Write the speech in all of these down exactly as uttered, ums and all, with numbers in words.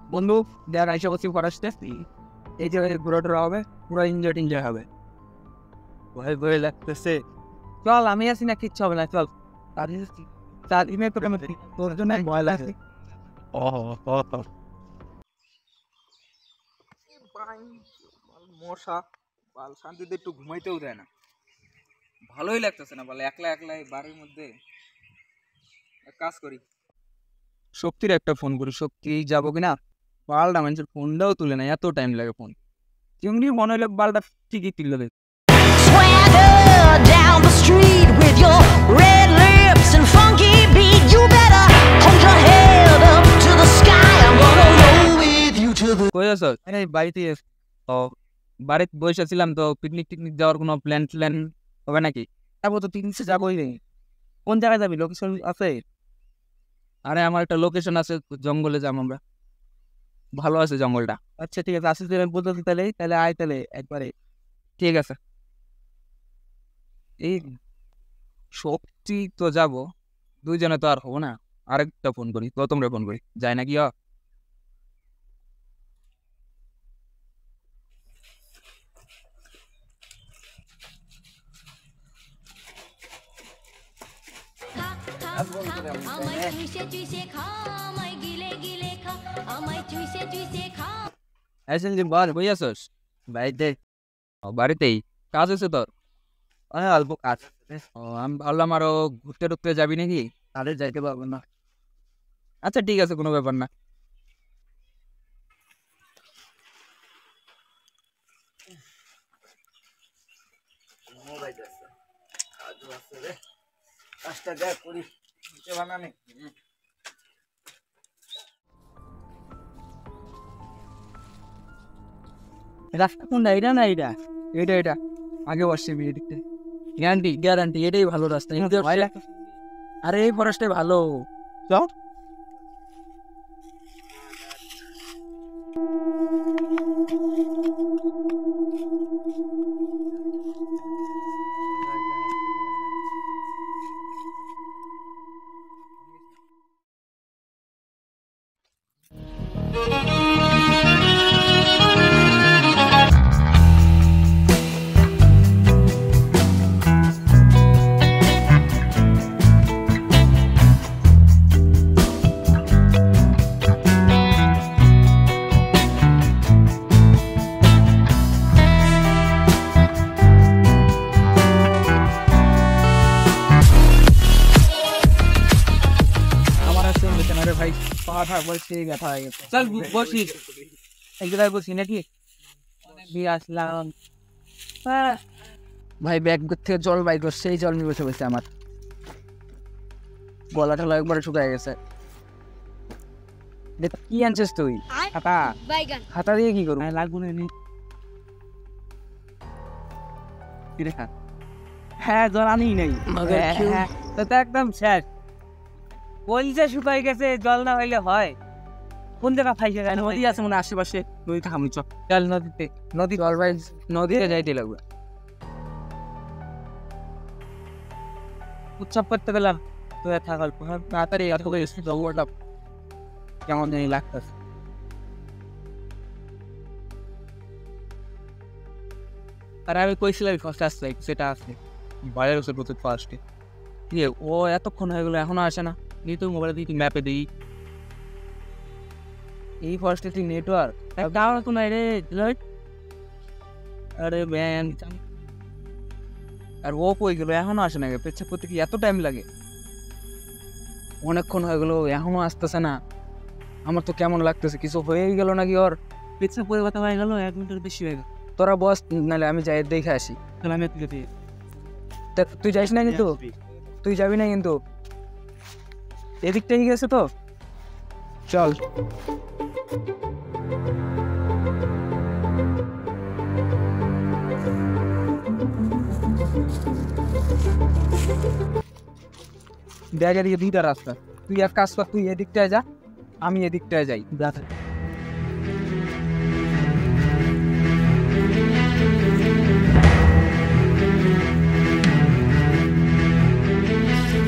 বন্ধু দেয়ার আইসা করছি ফরেস্টে, এই যে ঘোরা টোরা হবে, পুরো এনজয় টেনজয় হবে। ভয় ভয় লাগতেছে। চল আমি আছি না, কিচ্ছু হবে না, চল। চার দিনের তো তোর জন্য ভয় লাগে। ও মশা বাল শান্তিতে একটু ঘুমাইতেও দেয় না, ভালোই লাগতেছে না বলে একলা একলা এই বাড়ির মধ্যে। এক কাজ করি, শক্তির একটা ফোন করি, শক্তি যাবো কিনা। বালটা মানুষের ফোনটাও তুলে না, এত টাইম লাগে ফোন। চিংড়ি মনে হলো বালটা ঠিকই তুলে দেবে। Swagger down the street with your red lips and funky beat. You better hold your head up to the sky. I'm gonna roll with you to the. কই আছো? আরে বাড়িতে তো বাড়িতে বসে ছিলাম, তো পিকনিক টিকনিক যাওয়ার কোনো প্ল্যান ট্ল্যান হবে নাকি? যাবো তো পিকনিকে যাবোই রে। কোন জায়গায় যাবি, লোকেশন আছে? আরে আমার একটা লোকেশন আছে, জঙ্গলে যাবো আমরা, ভালো আছে জঙ্গলটা। আচ্ছা ঠিক আছে, আসিস আমি বলতেছি, তাহলে তাহলে আয় তাহলে একবারে। ঠিক আছে, এই শক্তি তো যাব, দুইজনে তো আর হবো না। আরেকটা ফোন করি, তো তোমরা ফোন করি, যাই নাকি? হ বল, বই আসস বাড়িতে? বাড়িতেই কাজ আছে তোর? অল্প কাজ। ও আমি ভাবলাম আরো ঘুরতে টুরতে যাবি নাকি, তাহলে যাইতে পারবো না। আচ্ছা ঠিক আছে, কোনো ব্যাপার না। রাস্তা কোনটা, এটা না এটা? এটা এটা আগে বসছে বিয়েটিতে, গ্যারান্টি গ্যারান্টি এটাই ভালো রাস্তা। আরে এই ফরেস্টে ভালো, চল। ভাই পাঠা বলছে ব্যথা হয়ে গেছে, চল বসি এক জায়গায় বসি নাকি? দিয়ে আসলাম ভাই, ব্যাগ থেকে জল বাইর করছে, সেই জল নিয়ে বসে বসে আমার গলা টলা একবারে শুকায় গেছে। কি আনছিস তুই? খাতা? খাতা দিয়ে কি করবো? লাগবো না। হ্যাঁ জল আনি নাই, একদম শেষ। বলছে শুকাই গেছে, জল না হইলে হয়? কোন জায়গা ফাইসে যায়? নদী আছে মনে আশেপাশে, নদীতে খামনি, চল চল নদীতে। নদী জল ভাই, নদীতে যাইতে লাগবে। উৎসব করতে গেলাম তো থাকাল তাড়াতাড়ি জঙ্গলটা কেমন জানি লাগতেছে। আর আমি কইছিলাম ফার্স্ট আসছে, সেটা আসছে বাইরের ওষুধ প্রচুর ফার্স্টে। ও এতক্ষণ হয়ে গেলো এখনো আসে না। নিয়ে তুই মোবাইলে দিই, ম্যাপে দিই, এই ফরেস্টে তুই নেটওয়ার্ক টাওয়ার তো নাই রে। আরে ব্যান, আর ও কই গেলো এখনো আসে না? পেছাব করতে কি এত টাইম লাগে? অনেকক্ষণ হয়ে গেলো এখনো আসতেছে না। আমার তো কেমন লাগতেছে, কিছু হয়েই গেল নাকি? ওর পেছাব করে কথা হয়ে গেল, এক মিনিটের বেশি হয়ে গেল। তোরা বস, নাহলে আমি যাই দেখে আসি। তাহলে আমি তুই যাইস না কিন্তু, তুই যাবি না কিন্তু? এদিকটাই গেছে তো, চল। দেখ এদিকে দুইটা রাস্তা, তুই এক কাজ কর, তুই এদিকটায় যা, আমি এদিকটায় যাই।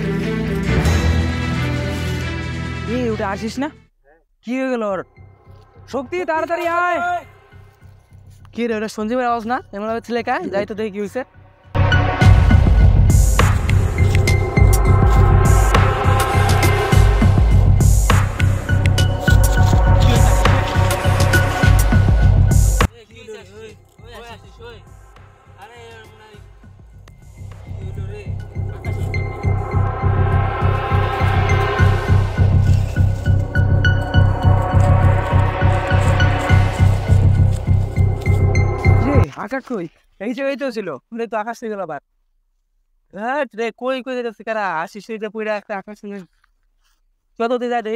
এই ওটা আসিস না, কি হয়ে গেল ওর? শক্তি তাড়াতাড়ি আয়। কি রে ওটা সঞ্জীবের আওয়াজ না? এমন ভাবে ছেলে কায় যাই তো দেখি কি হয়েছে। আকাশ কই? এই জায়গায় তো ছিল, তো আকাশ থেকে গেল আবার। হ্যাঁ রে কই কই যাচ্ছে কারা? আসিস সেইটা পুরা একটা আকাশ শুনে কত দিয়ে যায় রে?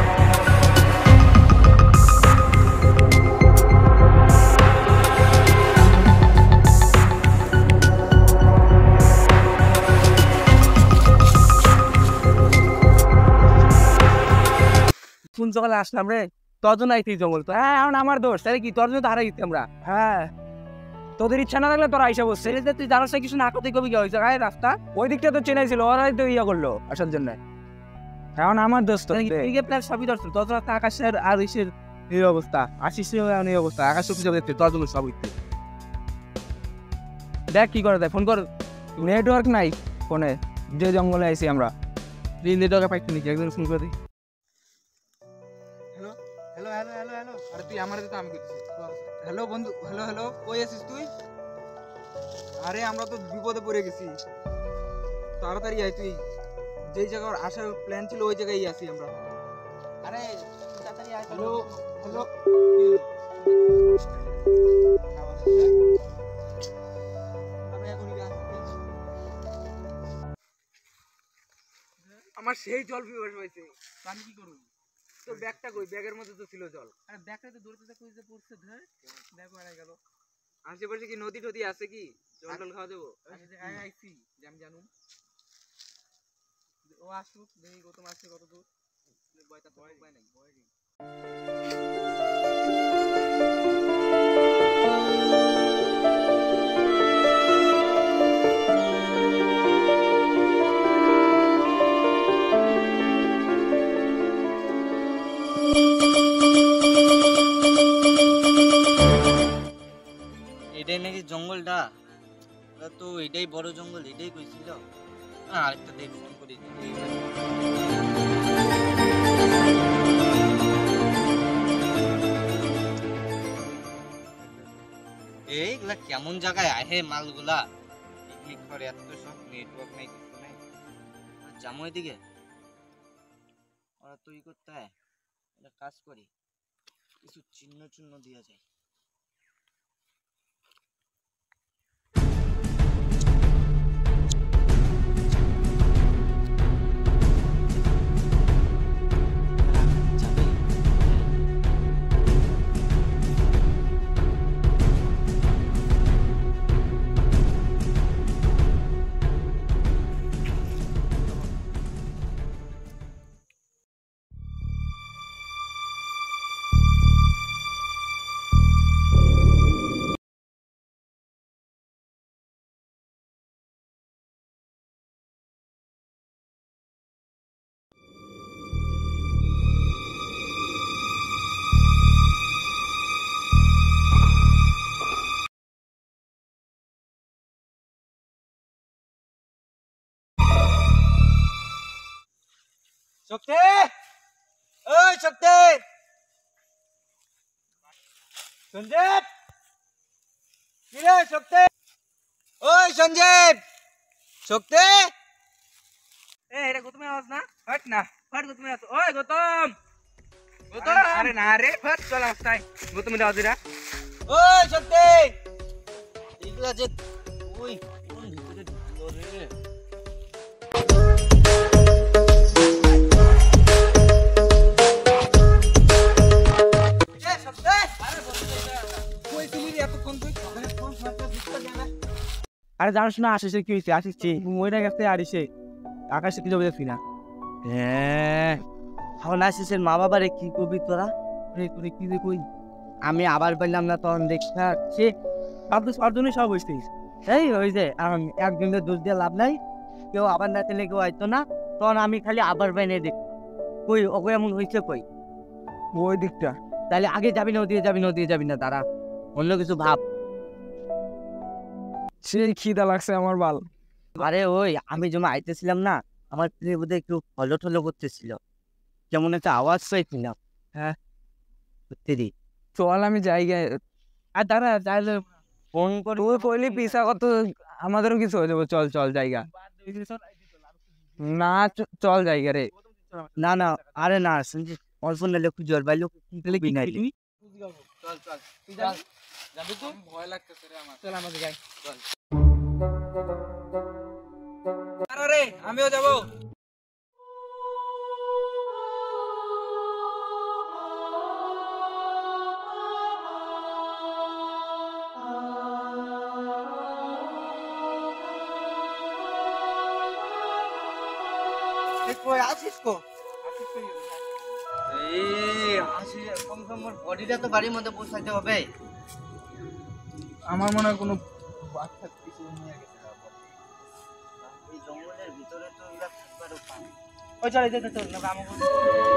কোন জঙ্গলে আসলাম রে? তোর জন্য আইছি জঙ্গল তো। হ্যাঁ এখন আমার দোষ, তাহলে কি তোর জন্য তো হারাই গেছি আমরা। হ্যাঁ তোদের ইচ্ছা না থাকলে তোরা আইসা বসছে, তুই জানাস না কিছু না করতে কবি কি হয়েছে? হ্যাঁ রাস্তা ওই দিকটা তো চেনাই ছিল, ওরাই তো ইয়া করলো আসার জন্য। এখন আমার দোষ তো প্ল্যান সবই দোষ, তোর জন্য আকাশের আর ইসের এই অবস্থা, আশিস এই অবস্থা, আকাশ সবকিছু দেখতে তোর জন্য সব হইতে। দেখ কি করে দেয়, ফোন কর। নেটওয়ার্ক নাই ফোনে, যে জঙ্গলে আইছি আমরা, নেটওয়ার্কে পাইছি নাকি? একজন ফোন করে দিই। Hello hello hello hello hello আরে তুই আমার তো আমি করছি। হ্যালো বন্ধু, হ্যালো হ্যালো কই আছিস তুই? আরে আমরা তো বিপদে পড়ে গেছি, তাড়াতাড়ি আয় তুই। যেই জায়গায় আসার প্ল্যান ছিল ওই জায়গায় আছি আমরা। আরে তাড়াতাড়ি আয়। হ্যালো হ্যালো আমার সেই জল পিপাসা হয়েছে, আমি কি করব? তোর ব্যাগটা কই? ব্যাগের মধ্যে তো ছিল জল। আরে ব্যাগটা তো দূরতে খুঁজতে পড়ছে, ধর ব্যাগ হারিয়ে গেল। আশেপাশে কি নদী টদী আছে কি? জল টল খাওয়া দেবো? আমি যে আই আইছি যে আমি জানুম ও আসুক, দেখি কত মাসে কত দূর বয়টা তো উপায় নাই বয় রে। এটাই নাকি জঙ্গলটা? তো এটাই বড় জঙ্গল, এটাই কইছিল। আরেকটা দেখ ফোন করি। এইগুলা কেমন জায়গায় আহে মালগুলা? পিকনিক করে এত সব নেটওয়ার্ক নাই, কিছু নাই। যাবো এদিকে, ওরা তৈরি করতে হয়। একটা কাজ করি, কিছু চিহ্ন চিহ্ন দেওয়া যায়। শক্তি, ওই শক্তি, সঞ্জীব, কি রে শক্তি? ওই সঞ্জীব, শক্তি। এ এটা গৌতমের আওয়াজ না? হট না, হট গৌতমের আওয়াজ। ওই গৌতম, গৌতম। আরে না রে, হট চল রাস্তায়। গৌতমের আওয়াজ এরা। ওই শক্তি, এগুলা যে ওই কোন ভিতরে ঢুকলো রে? আরে জানিস না আসিস কি হয়েছে? আসিস মহিলা গেছে আর এসে আকাশে কি যাবে দেখছি না। হ্যাঁ এখন আসিসের মা বাবারে কি করবি তোরা? কি যে কই আমি আবার পাইলাম না, তখন দেখছি সে সব তো সব জন্যই সব হয়েছিস। এই ওই যে একজনের দোষ দিয়ে লাভ নাই, কেউ আবার না চাইলে কেউ হয়তো না, তখন আমি খালি আবার বাইনে দেখ কই ওকে এমন হয়েছে কই ওই দিকটা তাহলে আগে যাবি না ওদিকে যাবি না ওদিকে যাবি না দাঁড়া অন্য কিছু ভাব। সেই খিদা লাগছে আমার বাল। আরে ওই আমি যখন আইতেছিলাম না আমার প্লেয়ে বোধহয় একটু হলো ঠলো করতেছিল, কেমন একটা আওয়াজ পাইছিলাম। হ্যাঁ সত্যি রে। চল আমি জায়গায় আর দাঁড়া তাহলে ফোন করে তুই কইলি পিসা কত আমাদেরও কিছু হয়ে যাবো। চল চল জায়গা না চ- চল জায়গা রে। না না আরে না শুনছি অল্প নালে একটু জল বাইলো তাহলে কি বিনাই করবি? চল চল তুই যাবি যাবি তুই? ভয় লাগতেছে রে আমার। চল আমাকে যাই চল। আরে আমিও যাবো। কই আছিস কো? আসিস তুই? এই আসি কম কম বডিটা তো বাড়ির মধ্যে পৌঁছাইতে হবে। আমার মনে হয় কোনো বাচ্চা কিছু নিয়ে গেছে। এই জঙ্গলের ভিতরে তো এরা থাকবার উপায়। ওই চল এদিকে চল না আমাকে